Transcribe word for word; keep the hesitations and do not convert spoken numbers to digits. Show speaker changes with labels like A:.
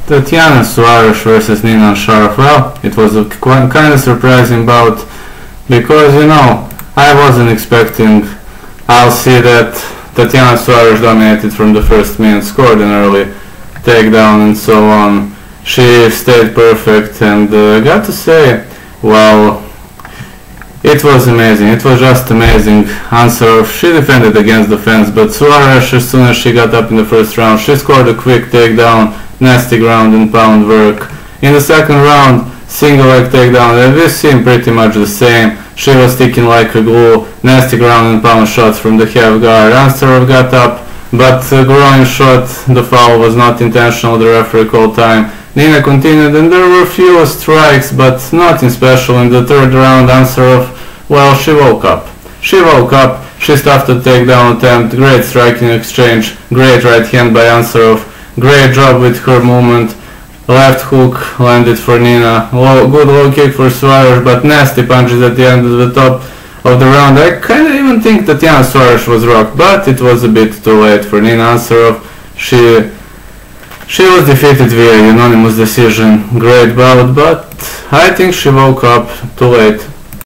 A: Tatiana Suarez versus Nina Sharaf. Well, it was a kind of surprising bout because, you know, I wasn't expecting. I'll see that Tatiana Suarez dominated from the first minute, scored an early takedown and so on. She stayed perfect and uh, got to say, well, it was amazing. It was just amazing. Ansarov, she defended against the fence, but Suarez, as soon as she got up in the first round, she scored a quick takedown, nasty ground and pound work. In the second round, single leg takedown, and we seen pretty much the same. She was sticking like a glue, nasty ground and pound shots from the half guard. Ansarov got up, but the groin shot, the foul was not intentional, the referee called time. Nina continued and there were few strikes, but nothing special. In the third round, Ansarov, well, she woke up. She woke up, she stuffed a takedown attempt, great striking exchange, great right hand by Ansarov, great job with her movement, left hook landed for Nina, low, good low kick for Suarez, but nasty punches at the end of the top of the round. I kinda even think Tatiana Suarez was rocked, but it was a bit too late for Nina Ansarov. She She was defeated via unanimous decision. Great bout, but I think she woke up too late.